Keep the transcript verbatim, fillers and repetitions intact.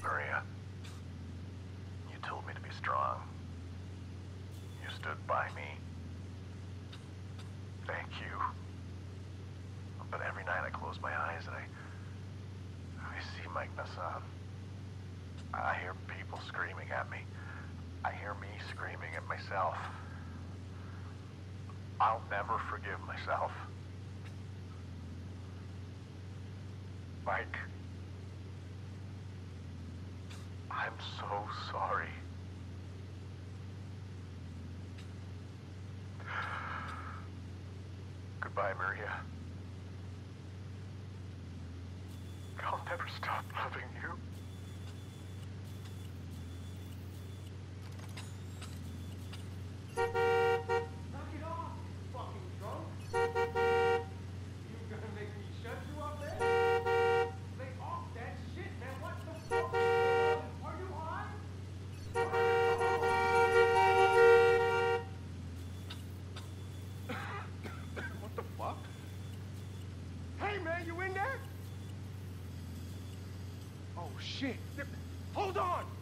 Maria. You told me to be strong. You stood by me. Thank you. But every night I close my eyes and I... I see Mike Nassan. I hear people screaming at me. I hear me screaming at myself. I'll never forgive myself. Mike, I'm so sorry. Goodbye, Maria. I'll never stop loving you. Knock it off, you fucking drunk. You gonna make me shut you up, man? Lay off that shit, man. What the fuck is going on? Are you high? What the fuck? Hey, man, you in there? Oh, shit. Hold on!